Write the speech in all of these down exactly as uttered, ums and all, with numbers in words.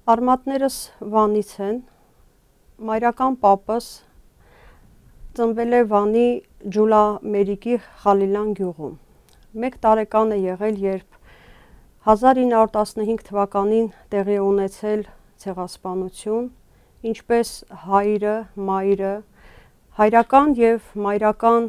Արմատներս Վանից են, մայրական պապս ծնվել է Վանի Ջուլամերիկի Խալիլան գյուղում։ Մեկ տարեկան է եղել, երբ հազար ինը հարյուր տասնհինգ թվականին տեղի է ունեցել ցեղասպանություն, ինչպես հայրը, մայրը, հայրական եւ մայրական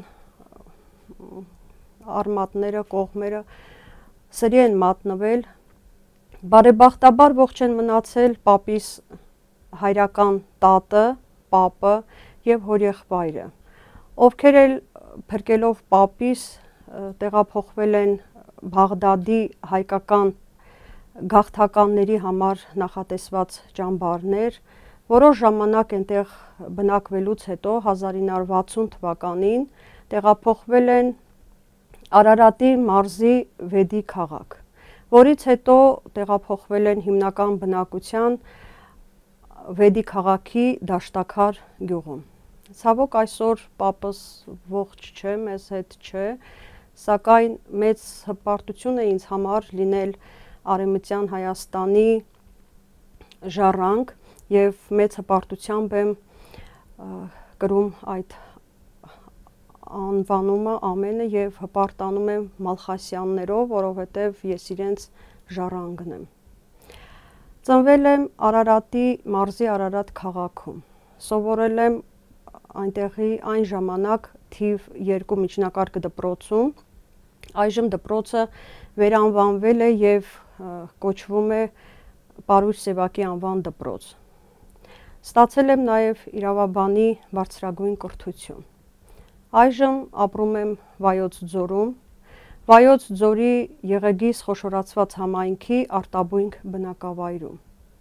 արմատները, կողմերը սրի են մատնվել։ Բարեբախտաբար ողջ են մնացել պապիս հայրական տատը, պապը եւ հորեղբայրը, ովքեր էլ փրկելով պապիս տեղափոխվել են Բաղդադի հայկական գաղթականների համար նախատեսված ճամբարներ, որոշ ժամանակ այնտեղ բնակվելուց հետո հազար ինը հարյուր վաթսուն թվականին տեղափոխվել են Արարատի մարզի Վեդի քաղաք, որից հետո տեղափոխվել են հիմնական բնակության Վեդի քաղաքի Դաշտաքար գյուղում։ Ցավոք այսօր պապս ողջ չէ, մեզ հետ չէ, սակայն մեծ հպարտություն է ինձ համար լինել Արևմտյան Հայաստանի ժառանգ եւ մեծ հպարտությամբ եմ կրում այդ անվանումը ամենը եւ հպարտանում եմ Մալխասյաններով, որովհետեւ ես իրենց ժառանգն եմ։ Ծնվել եմ Արարատի մարզի Արարատ քաղաքում։ Սովորել եմ այնտեղի այն ժամանակ թիվ երկու միջնակարգ դպրոցում։ Այժմ դպրոցը վերանվանվել է եւ կոչվում է Պարույր Սևակի անվան դպրոց։ Ստացել եմ նաեւ իրավաբանի բարձրագույն կրթություն։ Այժմ ապրում եմ Վայոց ձորում, Վայոց ձորի Եղեգիս խոշորացված համայնքի Արտաբույնք բնակավայրում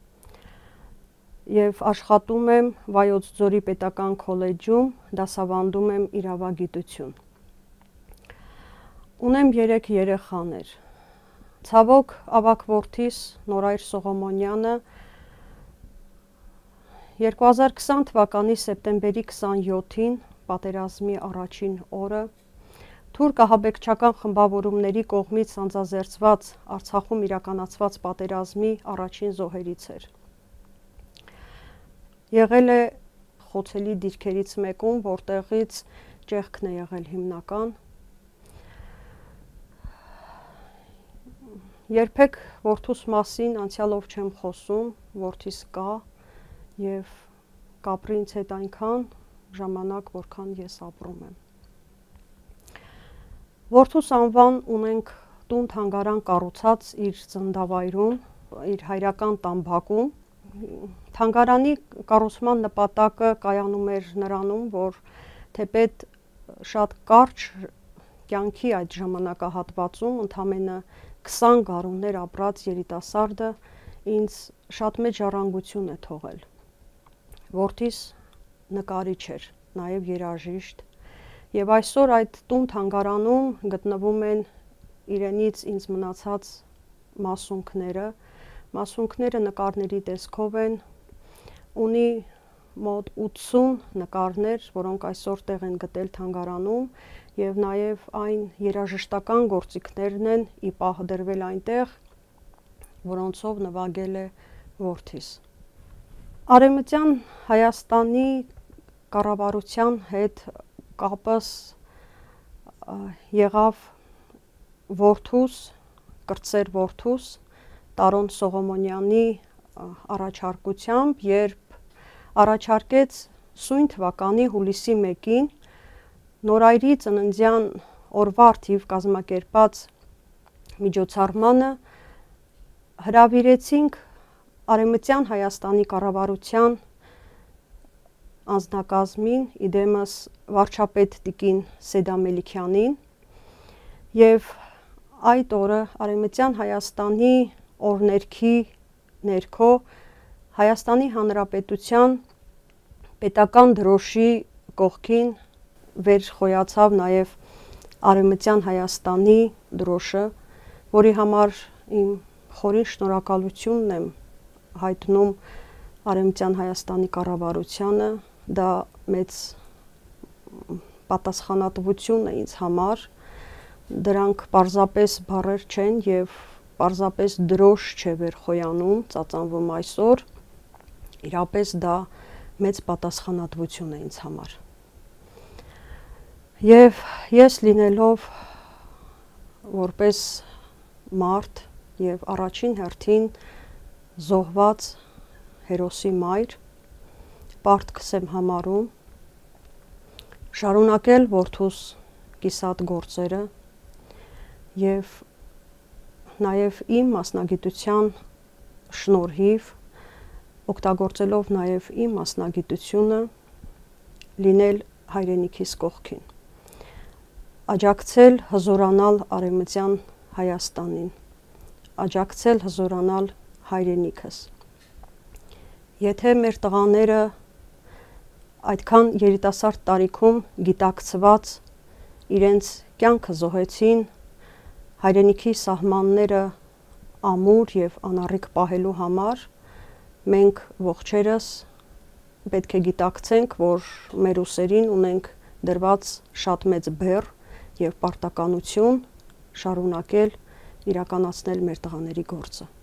եւ աշխատում եմ Վայոց ձորի պետական քոլեջում, դասավանդում եմ իրավագիտություն։ Ունեմ երեք երեխաներ։ Ցավոք ավագ որդիս Նորայր Սողոմոնյանը երկու հազար քսան թվականի սեպտեմբերի քսանյոթին պատերազմի առաջին օրը թուրք ահաբեկչական խմբավորումների կողմից անձազերծված Արցախում իրականացված պատերազմի առաջին զոհերից էր։ Եղել է խոցելի դիրքերից մեկում, որտեղից ճեղքն է եղել հիմնական։ Երբեք որդուս մասին անցյալով չեմ խոսում, որդիս կա եւ կապրի ինձ հետ այնքան ժամանակ, որքան ես ապրում եմ։ Որդուս անվան ունենք տուն թանգարան կառուցած իր ծննդավայրում, իր հայրական տան բակում։ Թանգարանի կառուցման նպատակը կայանում էր նրանում, որ թեպետ շատ կարճ կյանքի այդ ժամանակահատվածում ընդամենը քսան գարուններ ապրած երիտասարդը ինձ շատ մեծ ժառանգություն է թողել։ Որդիս նկարիչ էր, նաև երաժիշտ, եւ այսօր այդ տուն թանգարանում գտնվում են իրենից ինձ մնացած մասունքները, մասունքները նկարների տեսքով են, ունի մոտ ութսուն նկարներ, որոնք այսօր տեղ են գտել թանգարանում, եւ նաեւ այն երաժշտական գործիքներն են ի պահ դրվել այնտեղ, որոնցով նվագել է որդիս։ Արևմտյան Հայաստանի կառավարության հետ կապս եղավ որդուս, կրտսեր որդուս Տարոն Սողոմոնյանի առաջարկությամբ, երբ առաջարկեց սույն թվականի հուլիսի մեկին Նորայրի ծննդյան օրվա առթիվ կազմակերպած միջոցառմանը հրավիրեցինք Արևմտյան Հայաստանի կառավարության անձնակազմին, իդեմս վարչապետ տիկին Սեդա Մելիքյանին, եւ այդ օրը Արևմտյան Հայաստանի օրներքի ներքո Հայաստանի Հանրապետության պետական դրոշի կողքին վեր խոյացավ նաեւ Արևմտյան Հայաստանի դրոշը, որի համար իմ խորին շնորհակալությունն եմ հայտնում Արևմտյան Հայաստանի կառավարությանը, դա մեծ պատասխանատվություն է ինձ համար, դրանք պարզապես բառեր չեն եւ պարզապես դրոշ չէ վերխոյանում, ծածանվում այսօր, իրապես դա մեծ պատասխանատվություն է ինձ համար։ Եվ ես լինելով որպես մարդ եւ առաջին հերթին զոհված հերոսի մայր, պարտքս եմ համարում շարունակել որդուս կիսատ գործերը եւ նաեւ իմ մասնագիտության շնորհիվ, օգտագործելով նաեւ իմ մասնագիտությունը, լինել հայրենիքիս կողքին, աջակցել հզորանալ Արևմտյան Հայաստանին, աջակցել հզորանալ հայրենիքս։ Եթե մեր տղաները այդքան երիտասարդ տարիքում գիտակցված իրենց կյանքը զոհեցին հայրենիքի սահմանները ամուր եւ անառիկ պահելու համար, մենք ողջերս պետք է գիտակցենք, որ մեր ուսերին ունենք դրված շատ մեծ բեռ եւ պարտականություն շարունակել իրականացնել մեր տղաների գործը։